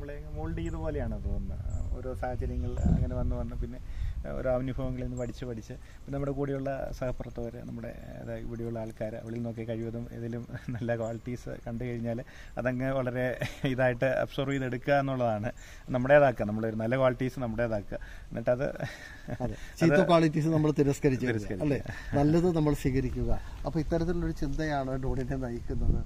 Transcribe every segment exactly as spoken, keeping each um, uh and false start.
നമ്മളെ മോൾഡ് ചെയ്ത പോലെയാണ് തോന്നുന്നത്. ഓരോ സാഹചര്യങ്ങൾ അങ്ങനെ വന്ന് വന്ന് പിന്നെ ഓരോ അനുഭവങ്ങളിൽ നിന്ന് പഠിച്ച് പഠിച്ച് പിന്നെ നമ്മുടെ കൂടെയുള്ള സഹപ്രവർത്തകർ, നമ്മുടെ ഇവിടെയുള്ള ആൾക്കാർ, അവളിൽ നോക്കി കഴിവതും ഇതിലും നല്ല ക്വാളിറ്റീസ് കണ്ടു കഴിഞ്ഞാൽ അതങ്ങ് വളരെ ഇതായിട്ട് അബ്സോർവ് ചെയ്തെടുക്കുക എന്നുള്ളതാണ്. നമ്മുടേതാക്കുക, നമ്മളൊരു നല്ല ക്വാളിറ്റീസ് നമ്മുടേതാക്കുക. എന്നിട്ടത് ചീത്ത ക്വാളിറ്റീസ് നമ്മൾ തിരസ്കരിച്ച് അല്ലേ, നല്ലത് നമ്മൾ സ്വീകരിക്കുക. അപ്പോൾ ഇത്തരത്തിലുള്ളൊരു ചിന്തയാണ് ഡോണിനെ നയിക്കുന്നത്.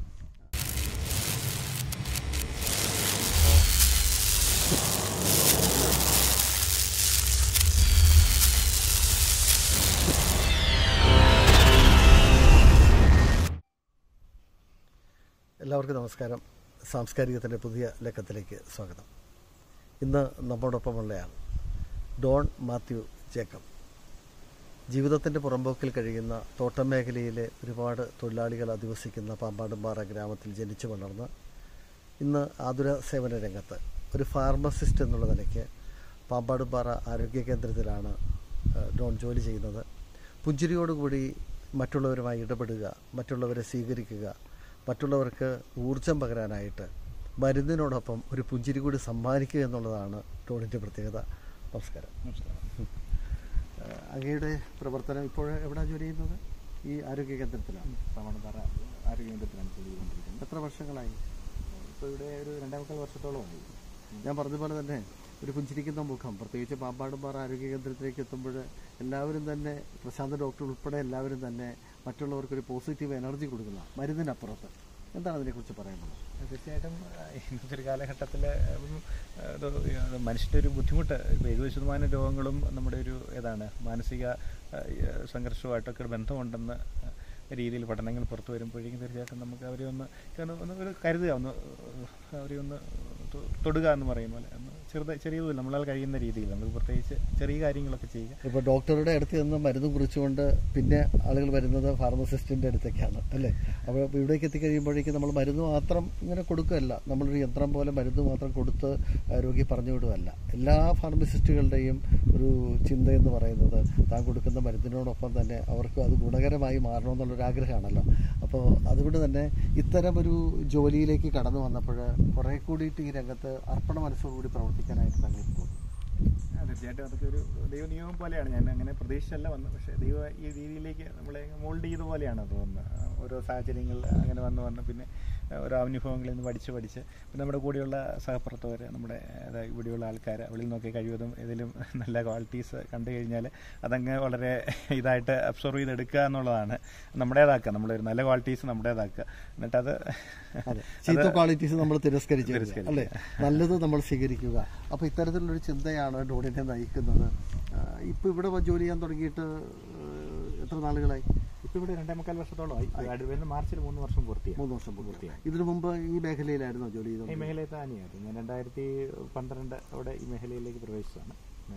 എല്ലാവർക്കും നമസ്കാരം. സാംസ്കാരികത്തിൻ്റെ പുതിയ ലക്കത്തിലേക്ക് സ്വാഗതം. ഇന്ന് നമ്മോടൊപ്പമുള്ളയാൾ ഡോൺ മാത്യു ജേക്കബ്. ജീവിതത്തിൻ്റെ പുറമ്പോക്കിൽ കഴിയുന്ന തോട്ടം മേഖലയിലെ ഒരുപാട് തൊഴിലാളികൾ അധിവസിക്കുന്ന പാമ്പാടുംപാറ ഗ്രാമത്തിൽ ജനിച്ചു വളർന്ന് ഇന്ന് ആതുര സേവന രംഗത്ത് ഒരു ഫാർമസിസ്റ്റ് എന്നുള്ള നിലയ്ക്ക് പാമ്പാടുംപാറ ആരോഗ്യ കേന്ദ്രത്തിലാണ് ഡോൺ ജോലി ചെയ്യുന്നത്. പുഞ്ചിരിയോടുകൂടി മറ്റുള്ളവരുമായി ഇടപെടുക, മറ്റുള്ളവരെ സ്വീകരിക്കുക, മറ്റുള്ളവർക്ക് ഊർജം പകരാനായിട്ട് മരുന്നിനോടൊപ്പം ഒരു പുഞ്ചിരി കൂടി സമ്മാനിക്കുക എന്നുള്ളതാണ് ഡോണിൻ്റെ പ്രത്യേകത. നമസ്കാരം. അങ്ങയുടെ പ്രവർത്തനം ഇപ്പോൾ എവിടെയാണ് ജോലി ചെയ്യുന്നത്? ഈ ആരോഗ്യ കേന്ദ്രത്തിലാണ്, പാമ്പാടുംപാറ ആരോഗ്യ കേന്ദ്രത്തിലാണ് ജോലി ചെയ്തുകൊണ്ടിരിക്കുന്നത്. എത്ര വർഷങ്ങളായി? ഇപ്പോൾ ഇവിടെ ഒരു രണ്ടാമത്തെ വർഷത്തോളമായി. ഞാൻ പറഞ്ഞതുപോലെ തന്നെ ഒരു പുഞ്ചിരിക്കുന്ന മുഖം, പ്രത്യേകിച്ച് പാമ്പാടുംപാറ ആരോഗ്യ കേന്ദ്രത്തിലേക്ക് എത്തുമ്പോൾ എല്ലാവരും തന്നെ, പ്രശാന്ത് ഡോക്ടർ ഉൾപ്പെടെ എല്ലാവരും തന്നെ മറ്റുള്ളവർക്കൊരു പോസിറ്റീവ് എനർജി കൊടുക്കുന്ന മരുന്നിനപ്പുറത്ത് എന്താണ് അതിനെക്കുറിച്ച് പറയുന്നത്? തീർച്ചയായിട്ടും ഇന്നത്തെ ഒരു കാലഘട്ടത്തിൽ മനുഷ്യൻ്റെ ഒരു ബുദ്ധിമുട്ട്, ഇപ്പോൾ എഴുപത് ശതമാനം രോഗങ്ങളും നമ്മുടെ ഒരു ഏതാണ് മാനസിക സംഘർഷവുമായിട്ടൊക്കെ ബന്ധമുണ്ടെന്ന് രീതിയിൽ പഠനങ്ങൾ പുറത്തു വരുമ്പോഴേക്കും തീർച്ചയായിട്ടും നമുക്ക് അവരെ ഒന്ന് ഒന്ന് ഒരു കരുതുക, ഒന്ന് അവരെ ഒന്ന് തൊടുക എന്ന് പറയും പോലെ ഒന്ന് ചെറുത ചെറിയതുമില്ല നമ്മളാൽ കഴിയുന്ന രീതിയിൽ നമുക്ക് പ്രത്യേകിച്ച് ചെറിയ കാര്യങ്ങളൊക്കെ ചെയ്യുക. ഇപ്പോൾ ഡോക്ടറുടെ അടുത്ത് നിന്ന് മരുന്ന് കുറിച്ചുകൊണ്ട് പിന്നെ ആളുകൾ വരുന്നത് ഫാർമസിസ്റ്റിൻ്റെ അടുത്തേക്കാണ് അല്ലേ? അപ്പോൾ ഇവിടേക്ക് എത്തിക്കഴിയുമ്പോഴേക്കും നമ്മൾ മരുന്ന് മാത്രം ഇങ്ങനെ കൊടുക്കുകയല്ല, നമ്മളൊരു യന്ത്രം പോലെ മരുന്ന് മാത്രം കൊടുത്ത് രോഗി പറഞ്ഞു വിടുകയല്ല. എല്ലാ ഫാർമസിസ്റ്റുകളുടെയും ഒരു ചിന്തയെന്ന് പറയുന്നത് താൻ കൊടുക്കുന്ന മരുന്നിനോടൊപ്പം തന്നെ അവർക്ക് അത് ഗുണകരമായി മാറണമെന്നുള്ളൊരാഗ്രഹമാണല്ലോ. അപ്പോൾ അതുകൊണ്ട് തന്നെ ഇത്തരം ഒരു ജോലിയിലേക്ക് കടന്നു വന്നപ്പോൾ കുറേ കൂടിയിട്ട് ഈ രംഗത്ത് അർപ്പണ മനസ്സോടുകൂടി പ്രവർത്തിക്കാനായിട്ട് താങ്കൾക്ക് തോന്നുന്നു. തീർച്ചയായിട്ടും അതൊക്കെ ഒരു ദൈവനിയമം പോലെയാണ്. ഞാൻ അങ്ങനെ പ്രതീക്ഷിച്ചല്ല വന്നത്, പക്ഷേ ദൈവ ഈ രീതിയിലേക്ക് നമ്മളെ മോൾഡ് ചെയ്ത പോലെയാണ് തോന്നുന്നത്. ഓരോ സാഹചര്യങ്ങൾ അങ്ങനെ വന്ന് വന്ന് പിന്നെ ഓരോ അനുഭവങ്ങളിൽ നിന്ന് പഠിച്ച് പഠിച്ച് പിന്നെ നമ്മുടെ കൂടെയുള്ള സഹപ്രവർത്തകർ, നമ്മുടെ ഇവിടെയുള്ള ആൾക്കാർ, അവളിൽ നോക്കി കഴിവതും ഇതിലും നല്ല ക്വാളിറ്റീസ് കണ്ടു കഴിഞ്ഞാൽ അതങ്ങ് വളരെ ഇതായിട്ട് അബ്സോർവ് ചെയ്തെടുക്കുക എന്നുള്ളതാണ്. നമ്മുടേതാക്കുക, നമ്മളൊരു നല്ല ക്വാളിറ്റീസ് നമ്മുടേതാക്കുക. എന്നിട്ടത് ചീത്ത ക്വാളിറ്റീസ് നമ്മൾ തിരസ്കരിച്ച് അല്ലേ, നല്ലത് നമ്മൾ സ്വീകരിക്കുക. അപ്പോൾ ഇത്തരത്തിലുള്ളൊരു ചിന്തയാണ് ഡോണിനെ നയിക്കുന്നത്. ഇപ്പോൾ ഇവിടെ ജോലി ചെയ്യാൻ തുടങ്ങിയിട്ട് എത്ര നാളുകളായി? ഇപ്പോൾ ഇവിടെ രണ്ടേ മുക്കാൽ വർഷത്തോളമായി. അടുത്ത മാർച്ചിൽ മൂന്ന് വർഷം പൂർത്തിയായി. മൂന്ന് വർഷം പൂർത്തിയായി. ഇതിനു മുമ്പ് ഈ മേഖലയിലായിരുന്നോ ജോലി ചെയ്തത്? ഈ മേഖലയിൽ തന്നെയായിരുന്നു. ഞാൻ രണ്ടായിരത്തി പന്ത്രണ്ട് അവിടെ ഈ മേഖലയിലേക്ക് പ്രവേശിച്ചതാണ്.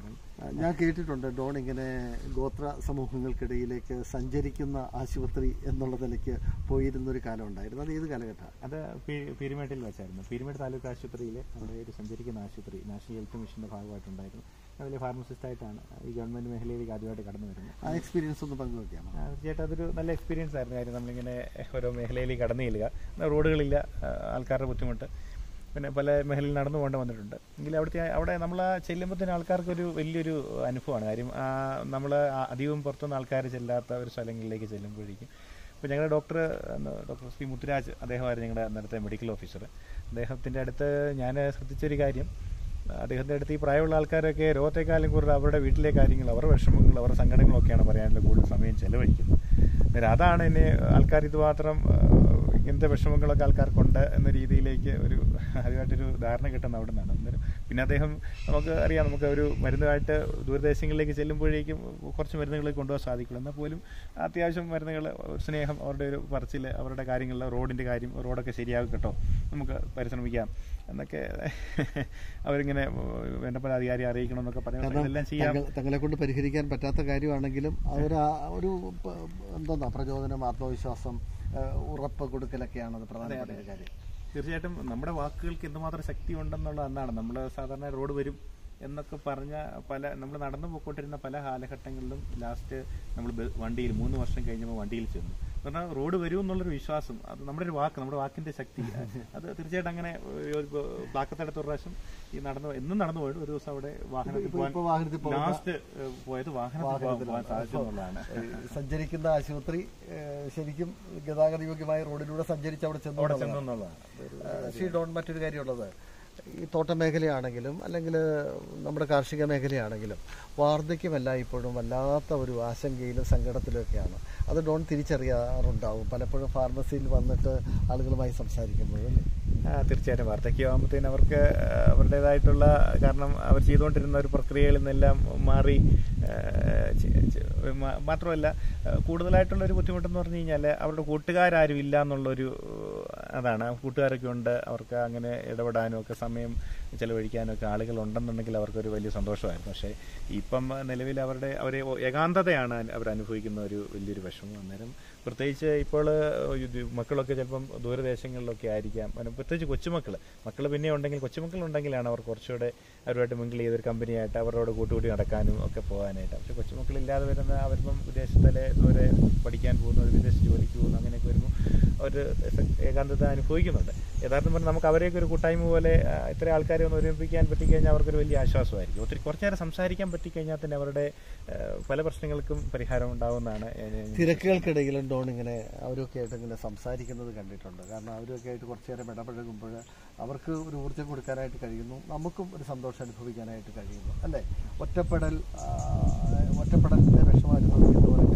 ഞാൻ കേട്ടിട്ടുണ്ട് ഡോൺ ഇങ്ങനെ ഗോത്ര സമൂഹങ്ങൾക്കിടയിലേക്ക് സഞ്ചരിക്കുന്ന ആശുപത്രി എന്നുള്ള നിലയ്ക്ക് പോയിരുന്നൊരു കാലം ഉണ്ടായിരുന്നു. അത് ഏത് കാലഘട്ടമാണ്? അത് പീരുമേട്ടിൽ വെച്ചായിരുന്നു. പീരുമേട് താലൂക്ക് ആശുപത്രിയിൽ നമ്മുടെ ഒരു സഞ്ചരിക്കുന്ന ആശുപത്രി നാഷണൽ ഹെൽത്ത് മിഷൻ്റെ ഭാഗമായിട്ടുണ്ടായിരുന്നു. അതിൽ ഫാർമസിസ്റ്റായിട്ടാണ് ഈ ഗവൺമെൻറ് മേഖലയിലേക്ക് ആദ്യമായിട്ട് കടന്നു വരുന്നത്. ആ എക്സ്പീരിയൻസ് ഒന്ന് പങ്കുവയ്ക്കാം. തീർച്ചയായിട്ടും അതൊരു നല്ല എക്സ്പീരിയൻസ് ആയിരുന്നു. കാര്യം നമ്മളിങ്ങനെ ഓരോ മേഖലയിലേക്ക് കടന്നു ചെല്ലുക, റോഡുകളില്ല, ആൾക്കാരുടെ ബുദ്ധിമുട്ട്, പിന്നെ പല മേഖലയിൽ നടന്നു പോകേണ്ടി വന്നിട്ടുണ്ട്. എങ്കിലും അവിടുത്തെ അവിടെ നമ്മൾ ആ ചെല്ലുമ്പോഴത്തേന് ആൾക്കാർക്കൊരു വലിയൊരു അനുഭവമാണ്. കാര്യം നമ്മൾ അധികവും പുറത്തുനിന്ന് ആൾക്കാർ ചെല്ലാത്ത ഒരു സ്ഥലങ്ങളിലേക്ക് ചെല്ലുമ്പോഴേക്കും ഇപ്പോൾ ഞങ്ങളുടെ ഡോക്ടർ ഡോക്ടർ ശ്രീ മുത്തുരാജ്, അദ്ദേഹമായിരുന്നു ഞങ്ങളുടെ അന്നത്തെ മെഡിക്കൽ ഓഫീസർ. അദ്ദേഹത്തിൻ്റെ അടുത്ത് ഞാൻ ശ്രദ്ധിച്ചൊരു കാര്യം, അദ്ദേഹത്തിൻ്റെ അടുത്ത് ഈ പ്രായമുള്ള ആൾക്കാരൊക്കെ രോഗത്തെക്കാലം കൂടുതൽ അവരുടെ വീട്ടിലെ കാര്യങ്ങൾ, അവരുടെ വിഷമങ്ങൾ, അവരുടെ സങ്കടങ്ങളൊക്കെയാണ് പറയാനുള്ള കൂടുതൽ സമയം ചെലവഴിക്കുന്നത്. അന്നേരം അതാണ് എന്നെ ആൾക്കാർ ഇതുമാത്രം ഇങ്ങനത്തെ വിഷമങ്ങളൊക്കെ ആൾക്കാർക്കുണ്ട് എന്ന രീതിയിലേക്ക് ഒരു ആദ്യമായിട്ടൊരു ധാരണ കിട്ടുന്ന അവിടെ നിന്നാണ്. അന്നേരം പിന്നെ അദ്ദേഹം നമുക്ക് അറിയാം, നമുക്ക് ഒരു മരുന്നുമായിട്ട് ദൂരദേശങ്ങളിലേക്ക് ചെല്ലുമ്പോഴേക്കും കുറച്ച് മരുന്നുകൾ കൊണ്ടുപോകാൻ സാധിക്കുള്ളൂ. എന്നാൽ പോലും അത്യാവശ്യം മരുന്നുകൾ, സ്നേഹം, അവരുടെ ഒരു പറച്ചിൽ, അവരുടെ കാര്യങ്ങൾ, റോഡിൻ്റെ കാര്യം, റോഡൊക്കെ ശരിയാകും കേട്ടോ, നമുക്ക് പരിശ്രമിക്കാം എന്നൊക്കെ അവരിങ്ങനെ വേണ്ടപ്പോൾ അധികാരി അറിയിക്കണം എന്നൊക്കെ പറയുന്നത് എല്ലാം ചെയ്യാം. തങ്ങളെ കൊണ്ട് പരിഹരിക്കാൻ പറ്റാത്ത കാര്യമാണെങ്കിലും അവർ ഒരു എന്താ പ്രചോദനം, ആത്മവിശ്വാസം, ഉറപ്പ് കൊടുക്കലൊക്കെയാണ് അത് പ്രധാനപ്പെട്ട ഒരു കാര്യം. തീർച്ചയായിട്ടും നമ്മുടെ വാക്കുകൾക്ക് എന്തുമാത്രം ശക്തി ഉണ്ടെന്നുള്ള ഒന്നാണ്. നമ്മൾ സാധാരണ റോഡ് വരും, എന്നൊക്കെ പറഞ്ഞ പല നമ്മൾ നടന്നു പോയിക്കൊണ്ടിരുന്ന പല കാലഘട്ടങ്ങളിലും ലാസ്റ്റ് നമ്മൾ വണ്ടിയിൽ മൂന്ന് വർഷം കഴിഞ്ഞപ്പോൾ വണ്ടിയിൽ ചെന്നു. പറഞ്ഞാൽ റോഡ് വരും എന്നുള്ളൊരു വിശ്വാസം, അത് നമ്മുടെ ഒരു വാക്ക്, നമ്മുടെ വാക്കിന്റെ ശക്തി, അത് തീർച്ചയായിട്ടും അങ്ങനെ പ്ലാക്കത്തടുത്ത ഒരു പ്രാവശ്യം ഈ നടന്നു എന്നും നടന്നു പോയിട്ട് ഒരു ദിവസം അവിടെ വാഹനത്തിൽ പോകാൻ ലാസ്റ്റ് പോയത് വാഹനത്തിൽ പോകാൻ സാധിച്ചു എന്നുള്ളതാണ്. സഞ്ചരിക്കുന്ന ആശുപത്രി ശരിക്കും ഗതാഗത യോഗ്യമായ റോഡിലൂടെ സഞ്ചരിച്ച് അവിടെ ചെന്നു അവിടെ ചെന്നു എന്നുള്ളതാണ്. ശ്രീ ഡോൺ, മറ്റൊരു കാര്യമുള്ളത്, ഈ തോട്ട മേഖലയാണെങ്കിലും അല്ലെങ്കിൽ നമ്മുടെ കാർഷിക മേഖലയാണെങ്കിലും വാർദ്ധക്യമല്ല ഇപ്പോഴും വല്ലാത്ത ഒരു ആശങ്കയിലും സങ്കടത്തിലൊക്കെയാണ്. അത് ഡോൺ തിരിച്ചറിയാറുണ്ടാവും പലപ്പോഴും ഫാർമസിയിൽ വന്നിട്ട് ആളുകളുമായി സംസാരിക്കുമ്പോൾ. തീർച്ചയായിട്ടും വാർദ്ധക്യമാകുമ്പോഴത്തേന് അവർക്ക് അവരുടേതായിട്ടുള്ള, കാരണം അവർ ചെയ്തുകൊണ്ടിരുന്ന ഒരു പ്രക്രിയകളിൽ നിന്നെല്ലാം മാറി, മാത്രമല്ല കൂടുതലായിട്ടുള്ളൊരു ബുദ്ധിമുട്ടെന്ന് പറഞ്ഞു കഴിഞ്ഞാൽ അവരുടെ കൂട്ടുകാരും ഇല്ല എന്നുള്ളൊരു അതാണ്. കൂട്ടുകാരൊക്കെ ഉണ്ട്, അവർക്ക് അങ്ങനെ ഇടപെടാനും ഒക്കെ സമയം ചെലവഴിക്കാനും ഒക്കെ ആളുകൾ ഉണ്ടെന്നുണ്ടെങ്കിൽ അവർക്കൊരു വലിയ സന്തോഷമായിരുന്നു. പക്ഷേ ഇപ്പം നിലവിൽ അവരുടെ അവർ ഏകാന്തതയാണ് അവർ അനുഭവിക്കുന്ന ഒരു വലിയൊരു വിഷമം. അന്നേരം പ്രത്യേകിച്ച് ഇപ്പോൾ മക്കളൊക്കെ ചിലപ്പം ദൂരദേശങ്ങളിലൊക്കെ ആയിരിക്കാം, പ്രത്യേകിച്ച് കൊച്ചുമക്കൾ മക്കൾ പിന്നെ ഉണ്ടെങ്കിൽ കൊച്ചുമക്കളുണ്ടെങ്കിലാണ് അവർ കുറച്ചുകൂടെ അവരുമായിട്ട് മിങ്കിൾ ചെയ്തൊരു കമ്പനിയായിട്ട് അവരോട് കൂട്ടുകൂടി നടക്കാനും ഒക്കെ പോകാനായിട്ട്. പക്ഷേ കൊച്ചുമക്കളില്ലാതെ വരുന്ന അവരിപ്പം വിദേശത്തിലെ ദൂരെ പഠിക്കാൻ പോകുന്നു, വിദേശ ജോലിക്ക് പോകുന്നു, അങ്ങനെയൊക്കെ വരുമ്പോൾ ഒരു ഏകാന്തത അനുഭവിക്കുന്നുണ്ട്. യഥാർത്ഥം പറഞ്ഞാൽ നമുക്ക് അവരെയൊക്കെ ഒരു കൂട്ടായ്മ പോലെ ഇത്ര ആൾക്കാരെ ഒന്ന് ഒരുമിപ്പിക്കാൻ പറ്റിക്കഴിഞ്ഞാൽ അവർക്കൊരു വലിയ ആശ്വാസമായിരിക്കും. ഒത്തിരി കുറച്ചു നേരം സംസാരിക്കാൻ പറ്റിക്കഴിഞ്ഞാൽ തന്നെ അവരുടെ പല പ്രശ്നങ്ങൾക്കും പരിഹാരം ഉണ്ടാവുന്നതാണ്. തിരക്കുകൾക്കിടയിലും ഡോൺ ഇങ്ങനെ അവരൊക്കെ ആയിട്ട് ഇങ്ങനെ സംസാരിക്കുന്നത് കണ്ടിട്ടുണ്ട്. കാരണം അവരൊക്കെ ആയിട്ട് കുറച്ചു നേരം ഇടപഴകുമ്പോൾ അവർക്ക് ഒരു ഊർജ്ജം കൊടുക്കാനായിട്ട് കഴിയുന്നു, നമുക്കും ഒരു സന്തോഷം അനുഭവിക്കാനായിട്ട് കഴിയുന്നു, അല്ലേ? ഒറ്റപ്പെടൽ ഒറ്റപ്പെടലിൻ്റെ വിഷമം അനുഭവിക്കുന്നവർക്ക്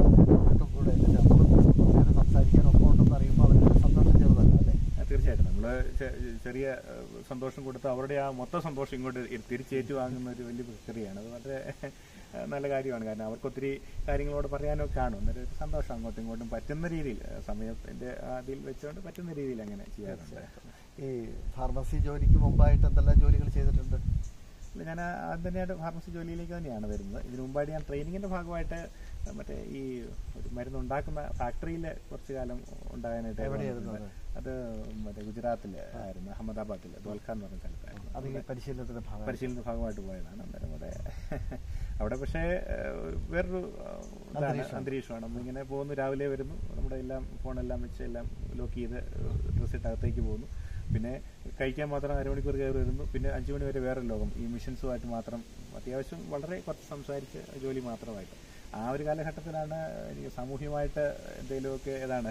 കൂടെ നമ്മളും കുറച്ചു നേരം സംസാരിക്കാൻ ഒപ്പം ഉണ്ടെന്ന് അറിയുമ്പോൾ അവർക്ക് സന്തോഷം ചെറുതല്ല, അല്ലേ? തീർച്ചയായിട്ടും നമ്മൾ ചെറിയ സന്തോഷം കൊടുത്ത് അവരുടെ ആ മൊത്തം സന്തോഷം ഇങ്ങോട്ട് തിരിച്ചേറ്റു വാങ്ങുന്ന ഒരു വലിയ പ്രക്രിയയാണ്. അത് വളരെ നല്ല കാര്യമാണ്. കാരണം അവർക്ക് ഒത്തിരി കാര്യങ്ങളോട് പറയാനൊക്കെ കാണും. അന്നേരം ഒരു സന്തോഷം അങ്ങോട്ടും ഇങ്ങോട്ടും പറ്റുന്ന രീതിയിൽ സമയത്തിൻ്റെ അതിൽ വെച്ചുകൊണ്ട് പറ്റുന്ന രീതിയിൽ അങ്ങനെ ചെയ്യാറുണ്ട്. ഈ ഫാർമസി ജോലിക്ക് മുമ്പായിട്ട് എന്തെല്ലാം ജോലികൾ ചെയ്തിട്ടുണ്ട്? ഞാൻ ആദ്യം തന്നെയായിട്ട് ഫാർമസി ജോലിയിലേക്ക് തന്നെയാണ് വരുന്നത്. ഇതിനു മുമ്പായിട്ട് ഞാൻ ട്രെയിനിങ്ങിൻ്റെ ഭാഗമായിട്ട് മറ്റേ ഈ ഒരു മരുന്നുണ്ടാക്കുന്ന ഫാക്ടറിയിൽ കുറച്ച് കാലം ഉണ്ടാകാനായിട്ട്. എവിടെയായിരുന്നു അത്? മറ്റേ ഗുജറാത്തിൽ ആയിരുന്നു, അഹമ്മദാബാദിൽ ദ്വാൽഖ എന്ന് പറഞ്ഞ സ്ഥലത്തായിരുന്നു. അത് പരിശീലനത്തിൻ്റെ ഭാഗം പരിശീലനത്തിൻ്റെ ഭാഗമായിട്ട് പോയതാണ്. അന്നേരം അവിടെ അവിടെ പക്ഷേ വേറൊരു അന്തരീക്ഷമാണ്. നമ്മളിങ്ങനെ പോകുന്നു, രാവിലെ വരുന്നു, നമ്മുടെ എല്ലാം ഫോണെല്ലാം വെച്ച് എല്ലാം ലോക്ക് ചെയ്ത് ഡ്രസ്സിട്ട് അകത്തേക്ക് പോകുന്നു, പിന്നെ കഴിക്കാൻ മാത്രം അരമണിക്കൂർ കയറി വരുന്നു, പിന്നെ അഞ്ചു മണി വരെ വേറെ ലോകം, ഈ മിഷൻസുമായിട്ട് മാത്രം അത്യാവശ്യം വളരെ കുറച്ച് സംസാരിച്ച് ജോലി മാത്രമായിട്ട്. ആ ഒരു കാലഘട്ടത്തിലാണ് എനിക്ക് സാമൂഹ്യമായിട്ട് എന്തെങ്കിലുമൊക്കെ ഏതാണ്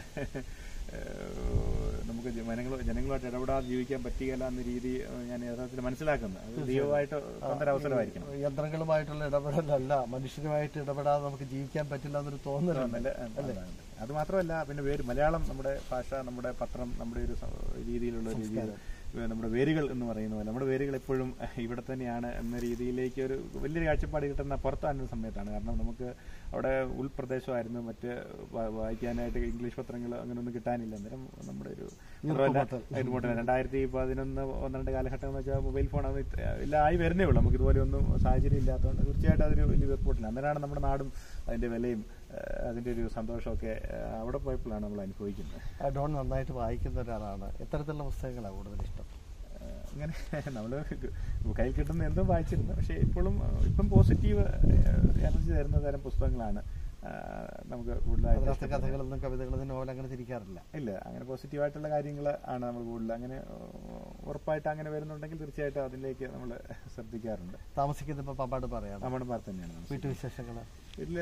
നമുക്ക് ജനങ്ങൾ ജനങ്ങളുമായിട്ട് ഇടപെടാതെ ജീവിക്കാൻ പറ്റുകയില്ല എന്ന രീതി ഞാൻ യഥാർത്ഥത്തിൽ മനസ്സിലാക്കുന്നത്. അത് ദൈവമായിട്ട് അവസരമായിരിക്കണം. യന്ത്രങ്ങളുമായിട്ടുള്ള ഇടപെടലല്ല, മനുഷ്യരുമായിട്ട് ഇടപെടാതെ നമുക്ക് ജീവിക്കാൻ പറ്റില്ല എന്നൊരു തോന്നലല്ലേ? അത് മാത്രമല്ല, പിന്നെ വേര് മലയാളം, നമ്മുടെ ഭാഷ, നമ്മുടെ പത്രം, നമ്മുടെ ഒരു രീതിയിലുള്ള രീതിയിൽ നമ്മുടെ വേരുകൾ എന്ന് പറയുന്ന പോലെ നമ്മുടെ വേരുകൾ എപ്പോഴും ഇവിടെ തന്നെയാണ് എന്ന രീതിയിലേക്ക് ഒരു വലിയൊരു കാഴ്ചപ്പാട് കിട്ടുന്ന പുറത്താകുന്ന സമയത്താണ്. കാരണം നമുക്ക് അവിടെ ഉൾപ്രദേശമായിരുന്നു, മറ്റ് വായിക്കാനായിട്ട് ഇംഗ്ലീഷ് പത്രങ്ങൾ അങ്ങനെയൊന്നും കിട്ടാനില്ല. അന്നേരം നമ്മുടെ ഒരു ഇതുപോലെ രണ്ടായിരത്തി പതിനൊന്ന് പന്ത്രണ്ട് കാലഘട്ടം എന്ന് വെച്ചാൽ മൊബൈൽ ഫോൺ അത് എല്ലാം ആയി വരുന്നേ ഉള്ളൂ. നമുക്ക് ഇതുപോലെ ഒന്നും സാഹചര്യം ഇല്ലാത്തതുകൊണ്ട് തീർച്ചയായിട്ടും അതൊരു വലിയ വെപ്പോട്ടില്ല. അന്നേരമാണ് നമ്മുടെ നാടും അതിൻ്റെ വിലയും അതിൻ്റെ ഒരു സന്തോഷമൊക്കെ അവിടെ പോയപ്പോഴാണ് നമ്മൾ അനുഭവിക്കുന്നത്. ഡോൺ നന്നായിട്ട് വായിക്കുന്ന ഒരാളാണ്. എത്തരത്തിലുള്ള പുസ്തകങ്ങളാണ് കൂടുതൽ ഇഷ്ടം? അങ്ങനെ നമ്മൾ കയ്യിൽ കിട്ടുന്ന എന്തും വായിച്ചിരുന്നു. പക്ഷേ ഇപ്പോഴും ഇപ്പം പോസിറ്റീവ് എനർജി തരുന്ന തരം പുസ്തകങ്ങളാണ് നമുക്ക് കൂടുതലായിട്ട്. കഥകളൊന്നും കവിതകളൊന്നും നോവൽ അങ്ങനെ തിരിക്കാറില്ല? ഇല്ല, അങ്ങനെ പോസിറ്റീവായിട്ടുള്ള കാര്യങ്ങൾ ആണ് നമ്മൾ കൂടുതൽ. അങ്ങനെ ഉറപ്പായിട്ട് അങ്ങനെ വരുന്നുണ്ടെങ്കിൽ തീർച്ചയായിട്ടും അതിലേക്ക് നമ്മൾ ശ്രദ്ധിക്കാറുണ്ട്. താമസിക്കുന്നത് ഇപ്പോൾ പാമ്പാട് പറയാം? പാമ്പാട് പാർത്ത് തന്നെയാണ്. വീട്ടുവിശേഷങ്ങൾ? വീട്ടിൽ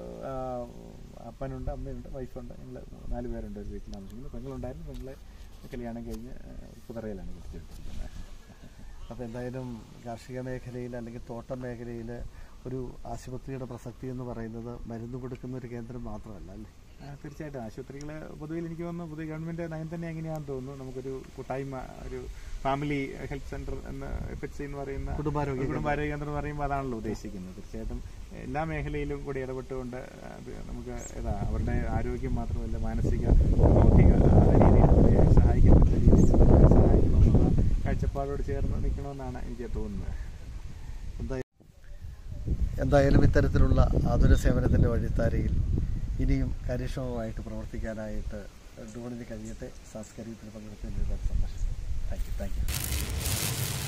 അപ്പനുണ്ട്, അമ്മയുണ്ട്, വൈഫുണ്ട്, ഞങ്ങൾ നാല് പേരുണ്ട് ഒരു വീട്ടിൽ താമസിക്കുന്നത്. പെങ്ങളുണ്ടായിരുന്നു, പെങ്ങളെ കല്യാണം കഴിഞ്ഞ് കുതിരയിലാണ് കുറിച്ചെടുത്തിരിക്കുന്നത്. അപ്പോൾ എന്തായാലും കാർഷിക മേഖലയിൽ അല്ലെങ്കിൽ തോട്ടം മേഖലയിൽ ഒരു ആശുപത്രിയുടെ പ്രസക്തി എന്ന് പറയുന്നത് മരുന്ന് കൊടുക്കുന്ന ഒരു കേന്ദ്രം മാത്രമല്ല, അല്ലേ? തീർച്ചയായിട്ടും ആശുപത്രികൾ പൊതുവിൽ എനിക്ക് തോന്നുന്നു പൊതുവെ ഗവൺമെൻറ് നയം തന്നെ എങ്ങനെയാണെന്ന് തോന്നുന്നു. നമുക്കൊരു കൂട്ടായ്മ, ഒരു ഫാമിലി ഹെൽത്ത് സെന്റർ എന്ന് എഫ് എച്ച് സി എന്ന് പറയുന്ന കുടുംബാരോഗ്യ കുടുംബാരോഗ്യ കേന്ദ്രം എന്ന് പറയുമ്പോൾ അതാണല്ലോ ഉദ്ദേശിക്കുന്നത്. തീർച്ചയായിട്ടും എല്ലാ മേഖലയിലും കൂടി ഇടപെട്ടുകൊണ്ട് അത് നമുക്ക് ഏതാ അവരുടെ ആരോഗ്യം മാത്രമല്ല മാനസിക ബൗദ്ധിക രീതിയിൽ സഹായിക്കാൻ പറ്റുന്ന രീതിയിൽ സഹായിക്കണമെന്നുള്ള കാഴ്ചപ്പാടോട് ചേർന്ന് നിൽക്കണമെന്നാണ് എനിക്ക് തോന്നുന്നത്. എന്തായാലും ഇത്തരത്തിലുള്ള ആതുര സേവനത്തിൻ്റെ വഴിത്താരയിൽ ഇനിയും കാര്യക്ഷമമായിട്ട് പ്രവർത്തിക്കാനായിട്ട് ഡോണിന് കഴിയട്ടെ. സാംസ്കാരികത്തിൽ പങ്കെടുത്തതിന് ഒരുപാട് സന്തോഷം. Thank you thank you